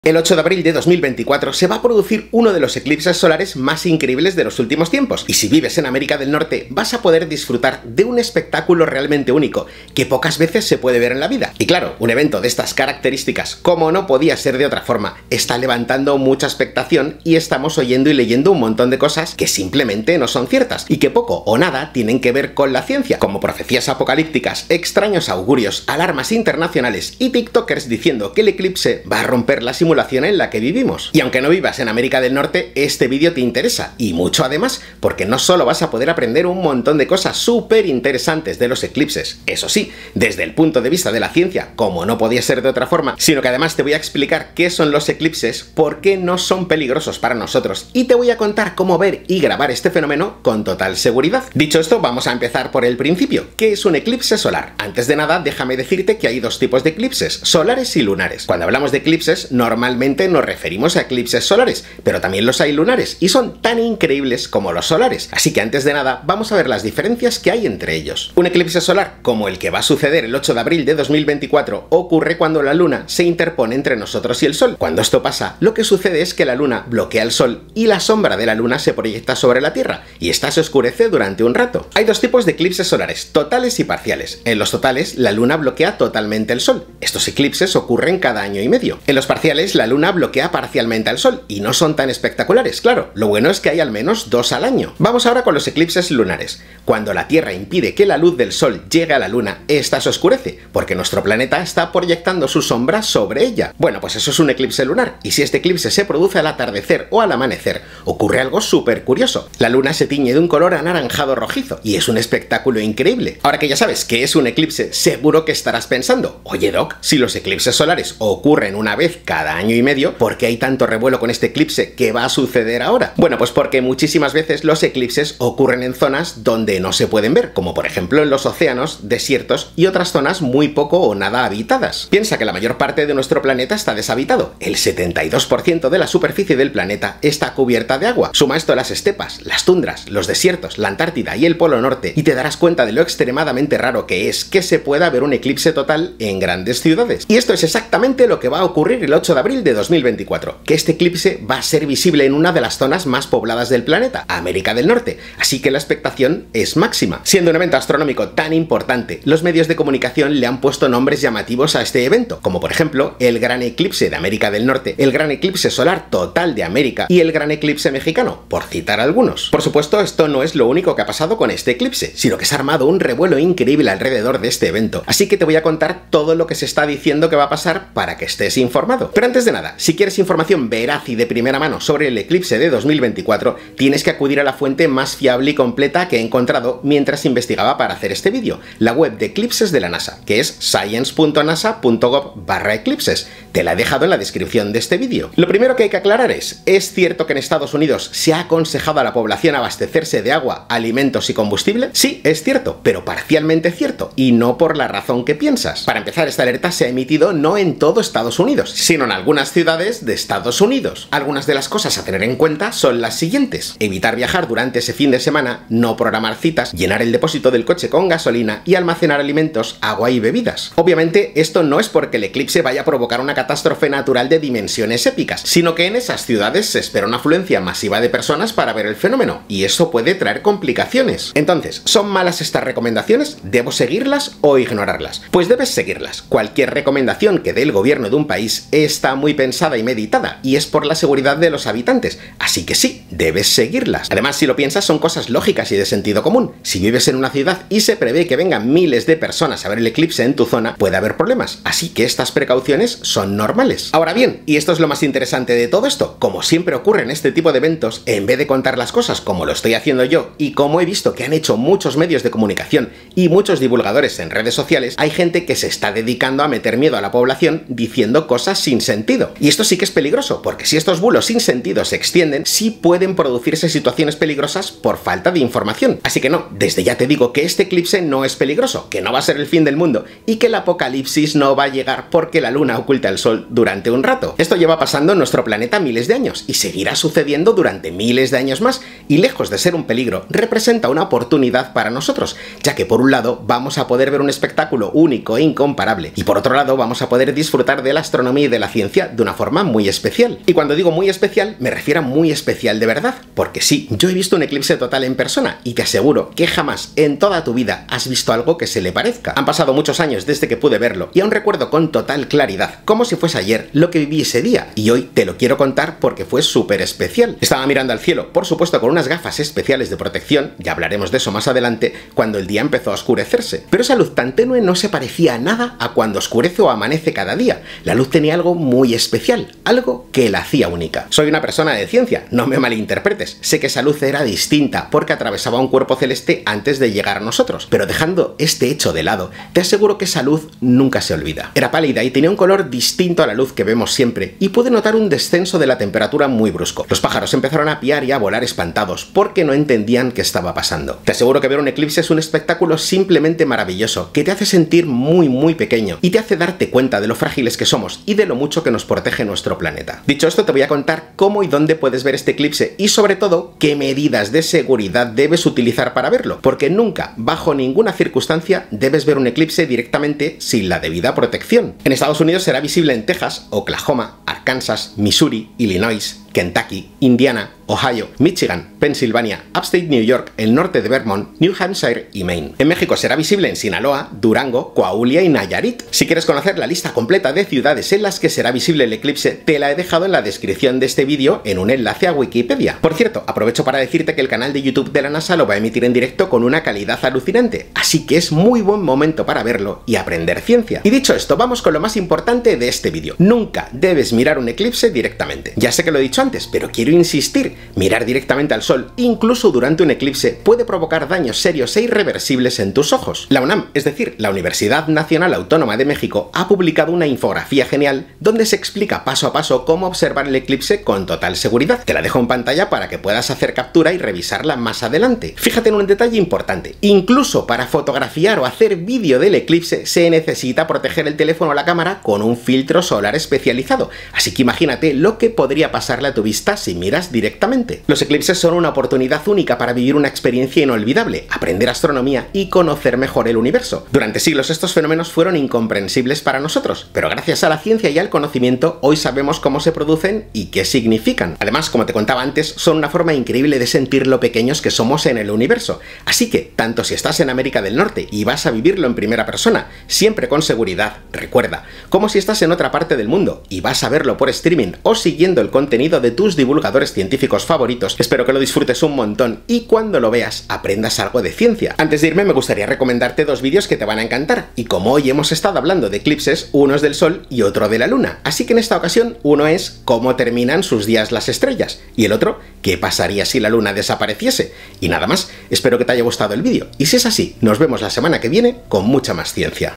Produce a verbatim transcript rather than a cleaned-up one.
El ocho de abril de dos mil veinticuatro se va a producir uno de los eclipses solares más increíbles de los últimos tiempos, y si vives en América del Norte vas a poder disfrutar de un espectáculo realmente único, que pocas veces se puede ver en la vida. Y claro, un evento de estas características, como no podía ser de otra forma, está levantando mucha expectación y estamos oyendo y leyendo un montón de cosas que simplemente no son ciertas, y que poco o nada tienen que ver con la ciencia, como profecías apocalípticas, extraños augurios, alarmas internacionales y tiktokers diciendo que el eclipse va a romper la simulación en la que vivimos. Y aunque no vivas en América del Norte, este vídeo te interesa, y mucho además, porque no solo vas a poder aprender un montón de cosas súper interesantes de los eclipses, eso sí, desde el punto de vista de la ciencia, como no podía ser de otra forma, sino que además te voy a explicar qué son los eclipses, por qué no son peligrosos para nosotros, y te voy a contar cómo ver y grabar este fenómeno con total seguridad. Dicho esto, vamos a empezar por el principio. ¿Qué es un eclipse solar? Antes de nada, déjame decirte que hay dos tipos de eclipses, solares y lunares. Cuando hablamos de eclipses, normalmente Normalmente nos referimos a eclipses solares, pero también los hay lunares, y son tan increíbles como los solares. Así que antes de nada, vamos a ver las diferencias que hay entre ellos. Un eclipse solar, como el que va a suceder el ocho de abril de dos mil veinticuatro, ocurre cuando la luna se interpone entre nosotros y el sol. Cuando esto pasa, lo que sucede es que la luna bloquea el sol y la sombra de la luna se proyecta sobre la Tierra, y esta se oscurece durante un rato. Hay dos tipos de eclipses solares, totales y parciales. En los totales, la luna bloquea totalmente el sol. Estos eclipses ocurren cada año y medio. En los parciales, la luna bloquea parcialmente al sol, y no son tan espectaculares, claro. Lo bueno es que hay al menos dos al año. Vamos ahora con los eclipses lunares. Cuando la Tierra impide que la luz del sol llegue a la luna, esta se oscurece, porque nuestro planeta está proyectando su sombra sobre ella. Bueno, pues eso es un eclipse lunar, y si este eclipse se produce al atardecer o al amanecer, ocurre algo súper curioso. La luna se tiñe de un color anaranjado rojizo, y es un espectáculo increíble. Ahora que ya sabes que es un eclipse, seguro que estarás pensando, oye Doc, si los eclipses solares ocurren una vez cada año y medio, ¿por qué hay tanto revuelo con este eclipse? ¿Qué va a suceder ahora? Bueno, pues porque muchísimas veces los eclipses ocurren en zonas donde no se pueden ver, como por ejemplo en los océanos, desiertos y otras zonas muy poco o nada habitadas. Piensa que la mayor parte de nuestro planeta está deshabitado. El setenta y dos por ciento de la superficie del planeta está cubierta de agua. Suma esto a las estepas, las tundras, los desiertos, la Antártida y el Polo Norte, y te darás cuenta de lo extremadamente raro que es que se pueda ver un eclipse total en grandes ciudades. Y esto es exactamente lo que va a ocurrir el ocho de abril de dos mil veinticuatro, que este eclipse va a ser visible en una de las zonas más pobladas del planeta, América del Norte, así que la expectación es máxima. Siendo un evento astronómico tan importante, los medios de comunicación le han puesto nombres llamativos a este evento, como por ejemplo el Gran Eclipse de América del Norte, el Gran Eclipse Solar Total de América y el Gran Eclipse Mexicano, por citar algunos. Por supuesto, esto no es lo único que ha pasado con este eclipse, sino que se ha armado un revuelo increíble alrededor de este evento, así que te voy a contar todo lo que se está diciendo que va a pasar para que estés informado. Pero antes de nada, si quieres información veraz y de primera mano sobre el eclipse de dos mil veinticuatro, tienes que acudir a la fuente más fiable y completa que he encontrado mientras investigaba para hacer este vídeo, la web de eclipses de la NASA, que es science punto nasa punto gov barra eclipses. Te la he dejado en la descripción de este vídeo. Lo primero que hay que aclarar es, ¿es cierto que en Estados Unidos se ha aconsejado a la población abastecerse de agua, alimentos y combustible? Sí, es cierto, pero parcialmente cierto, y no por la razón que piensas. Para empezar, esta alerta se ha emitido no en todo Estados Unidos, sino en algunas ciudades de Estados Unidos. Algunas de las cosas a tener en cuenta son las siguientes: evitar viajar durante ese fin de semana, no programar citas, llenar el depósito del coche con gasolina y almacenar alimentos, agua y bebidas. Obviamente, esto no es porque el eclipse vaya a provocar una catástrofe natural de dimensiones épicas, sino que en esas ciudades se espera una afluencia masiva de personas para ver el fenómeno, y eso puede traer complicaciones. Entonces, ¿son malas estas recomendaciones? ¿Debo seguirlas o ignorarlas? Pues debes seguirlas. Cualquier recomendación que dé el gobierno de un país está muy pensada y meditada, y es por la seguridad de los habitantes, así que sí, debes seguirlas. Además, si lo piensas, son cosas lógicas y de sentido común. Si vives en una ciudad y se prevé que vengan miles de personas a ver el eclipse en tu zona, puede haber problemas, así que estas precauciones son normales. Ahora bien, y esto es lo más interesante de todo esto, como siempre ocurre en este tipo de eventos, en vez de contar las cosas como lo estoy haciendo yo, y como he visto que han hecho muchos medios de comunicación y muchos divulgadores en redes sociales, hay gente que se está dedicando a meter miedo a la población diciendo cosas sin sentido. Y esto sí que es peligroso, porque si estos bulos sin sentido se extienden, sí pueden producirse situaciones peligrosas por falta de información. Así que no, desde ya te digo que este eclipse no es peligroso, que no va a ser el fin del mundo, y que el apocalipsis no va a llegar porque la luna oculta el Sol durante un rato. Esto lleva pasando en nuestro planeta miles de años y seguirá sucediendo durante miles de años más, y lejos de ser un peligro, representa una oportunidad para nosotros, ya que por un lado vamos a poder ver un espectáculo único e incomparable, y por otro lado vamos a poder disfrutar de la astronomía y de la ciencia de una forma muy especial. Y cuando digo muy especial, me refiero a muy especial de verdad, porque sí, yo he visto un eclipse total en persona, y te aseguro que jamás en toda tu vida has visto algo que se le parezca. Han pasado muchos años desde que pude verlo, y aún recuerdo con total claridad, como si fuese ayer, lo que viví ese día, y hoy te lo quiero contar porque fue súper especial. Estaba mirando al cielo, por supuesto con unas gafas especiales de protección, ya hablaremos de eso más adelante, cuando el día empezó a oscurecerse. Pero esa luz tan tenue no se parecía a nada a cuando oscurece o amanece cada día. La luz tenía algo muy especial, algo que la hacía única. Soy una persona de ciencia, no me malinterpretes, sé que esa luz era distinta porque atravesaba un cuerpo celeste antes de llegar a nosotros, pero dejando este hecho de lado, te aseguro que esa luz nunca se olvida. Era pálida y tenía un color distinto a la luz que vemos siempre, y pude notar un descenso de la temperatura muy brusco. Los pájaros empezaron a piar y a volar espantados porque no entendían qué estaba pasando. Te aseguro que ver un eclipse es un espectáculo simplemente maravilloso, que te hace sentir muy muy pequeño y te hace darte cuenta de lo frágiles que somos y de lo mucho que nos protege nuestro planeta. Dicho esto, te voy a contar cómo y dónde puedes ver este eclipse y sobre todo qué medidas de seguridad debes utilizar para verlo, porque nunca, bajo ninguna circunstancia, debes ver un eclipse directamente sin la debida protección. En Estados Unidos será visible en Texas, Oklahoma, Arkansas, Missouri, Illinois, Kentucky, Indiana, Ohio, Michigan, Pensilvania, Upstate New York, el norte de Vermont, New Hampshire y Maine. En México será visible en Sinaloa, Durango, Coahuila y Nayarit. Si quieres conocer la lista completa de ciudades en las que será visible el eclipse, te la he dejado en la descripción de este vídeo en un enlace a Wikipedia. Por cierto, aprovecho para decirte que el canal de YouTube de la NASA lo va a emitir en directo con una calidad alucinante, así que es muy buen momento para verlo y aprender ciencia. Y dicho esto, vamos con lo más importante de este vídeo. Nunca debes mirar un eclipse directamente. Ya sé que lo he dicho antes, pero quiero insistir, mirar directamente al Sol, incluso durante un eclipse, puede provocar daños serios e irreversibles en tus ojos. La UNAM, es decir, la Universidad Nacional Autónoma de México, ha publicado una infografía genial donde se explica paso a paso cómo observar el eclipse con total seguridad. Te la dejo en pantalla para que puedas hacer captura y revisarla más adelante. Fíjate en un detalle importante, incluso para fotografiar o hacer vídeo del eclipse se necesita proteger el teléfono o la cámara con un filtro solar especializado, así que imagínate lo que podría pasarle a tu vista si miras directamente. Los eclipses son una oportunidad única para vivir una experiencia inolvidable, aprender astronomía y conocer mejor el universo. Durante siglos estos fenómenos fueron incomprensibles para nosotros, pero gracias a la ciencia y al conocimiento hoy sabemos cómo se producen y qué significan. Además, como te contaba antes, son una forma increíble de sentir lo pequeños que somos en el universo, así que tanto si estás en América del Norte y vas a vivirlo en primera persona, siempre con seguridad, recuerda, como si estás en otra parte del mundo y vas a verlo por streaming o siguiendo el contenido de tus divulgadores científicos favoritos, espero que lo disfrutes un montón y cuando lo veas aprendas algo de ciencia. Antes de irme me gustaría recomendarte dos vídeos que te van a encantar, y como hoy hemos estado hablando de eclipses, uno es del Sol y otro de la Luna, así que en esta ocasión uno es cómo terminan sus días las estrellas y el otro qué pasaría si la Luna desapareciese. Y nada más, espero que te haya gustado el vídeo y si es así, nos vemos la semana que viene con mucha más ciencia.